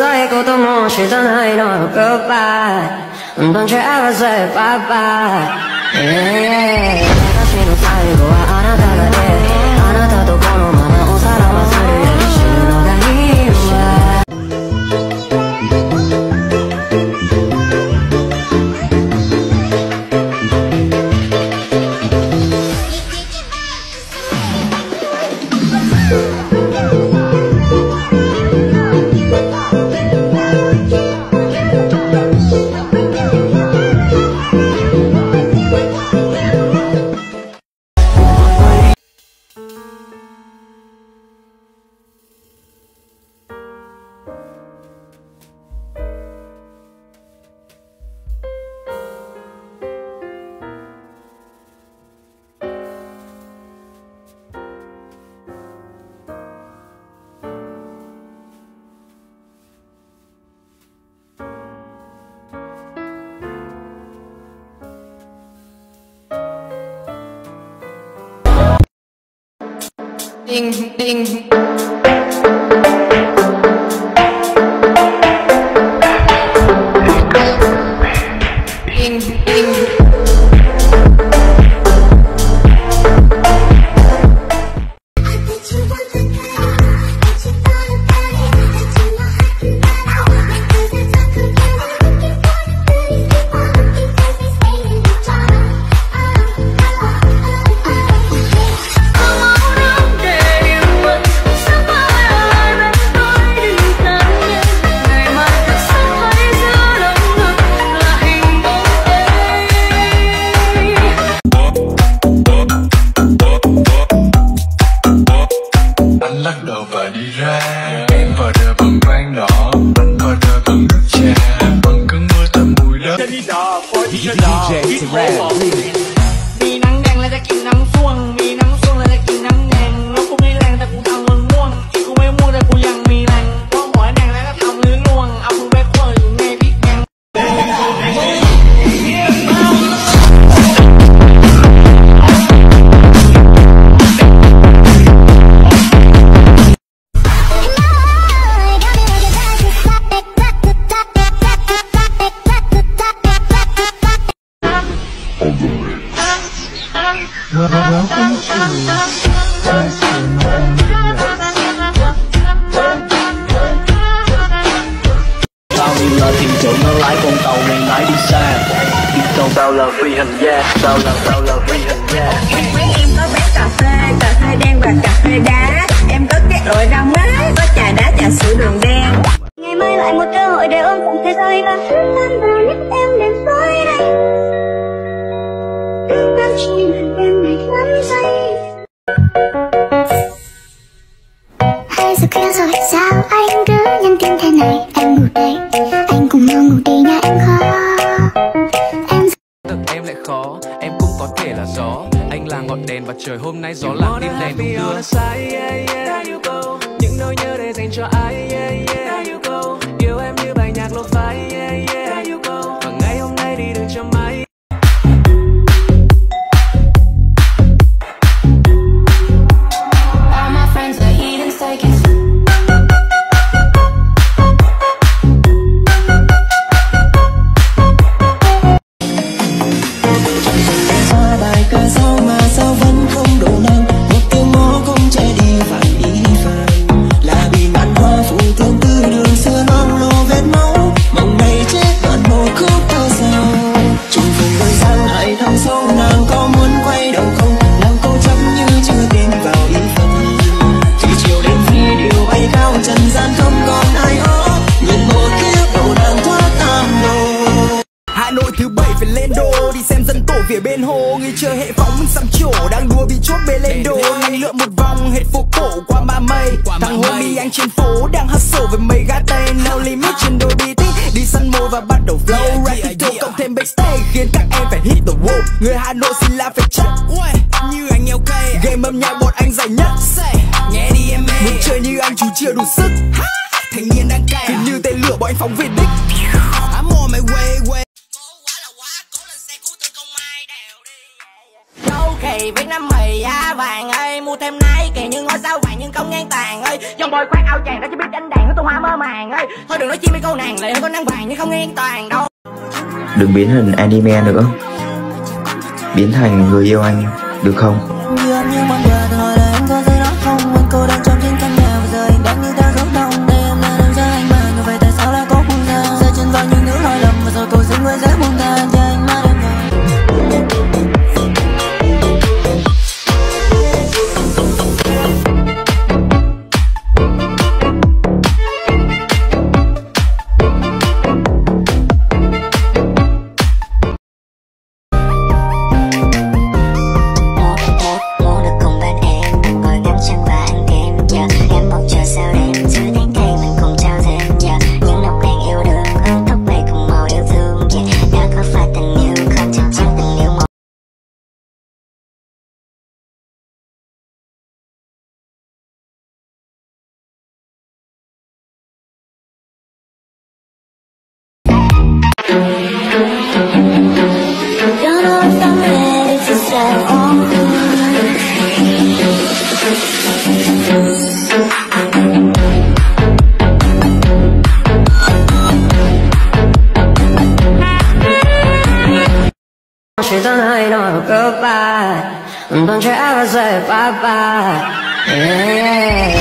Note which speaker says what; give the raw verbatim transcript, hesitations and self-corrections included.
Speaker 1: 最後ともしたないの Goodbye Don't you ever say bye bye yeah, 私の最後はあなたがねあなたとこのままおさらばするより死ぬのがいいわDing, ding. Ding, ding.
Speaker 2: Vì nắng đen là ta chịu nắng xuông, vì nắng xuông là ta chịu nắng ngàn. Nó cũng đi làm ta cũng thằng mừng muôn, cũng mấy mua ta cũng dằn mì lằng. Có mỗi nàng là ta thầm lưới luôn, ông không biết khơi cũng nghe biết ngăn.
Speaker 3: Welcome to Tao đi là thuyền trưởng nó lái con tàu này mãi đi xa. Biết đâu tao là phi hành gia, tao là tao là phi hành gia.
Speaker 4: Mấy em có bán cà phê, cà phê đen và cà phê đá. Em có các loại rau má, có trà đá, trà sữa đường đen. Ngày mai lại một cơ hội để ôm cùng thế giới và tan vào nhất em đến tối nay. Em chỉ là em này lắm say. Hai giờ khuya rồi sao anh cứ nhắn tin thế này? Em ngủ đây, anh cùng nhau ngủ đi nha em khó. Em
Speaker 5: tận em lại khó, em cũng có thể là gió. Anh là ngọn đèn và trời hôm nay gió lặng tim đèn đúng đưa. Những nỗi nhớ để dành cho ai. Yêu em như bài nhạc lo phái. Và ngày hôm nay đi đường cho mãi.
Speaker 6: Phía bên hồ người chờ hệ phóng mình sắm chỗ đang đua bị chốt bê lên đồ năng lượng một vòng hết phố cổ qua ba mây thằng homie anh trên phố đang hustle với mấy gã tây no limit trên đôi bi tích đi săn mồi và bắt đầu flow rap hit thô cộng thêm backstage khiến các em phải hit the wall người Hà Nội xin la phải chắc như anh eo cây game âm nhạc bọn anh giải nhất nghe đi em muốn chơi như anh chú chưa đủ sức thanh niên đang cay cứ như tên lửa bọn anh phóng về đích I'm on my way way. Đâu khì Việt Nam mì giá vàng ơi, mua thêm nái kèm như ngôi sao vàng nhưng không ngang tàn ơi. Dòng bồi khoác áo chàng đã chỉ biết đánh đàn của tôi hoa mơ màng ơi. Thôi đừng nói chi mấy câu nàng lại hơn có nắng vàng nhưng không ngang toàn đâu.
Speaker 7: Đừng biến hình anime nữa, biến thành người yêu anh được không?
Speaker 8: Như em như mong chờ từ hồi đời em có gì đó không? Anh cô đang trong trên căn nhà và giờ anh đang như theo gió đông. Đây em là em cho anh mà, nhưng vậy tại sao lại có không ra? Giờ chân vào những thứ lỗi lầm và rồi cầu xin người dễ buông tha cho anh mà em rồi.
Speaker 1: Chỉ thân hai nó cơ ba, don't you ever say bye bye. Yeah, yeah.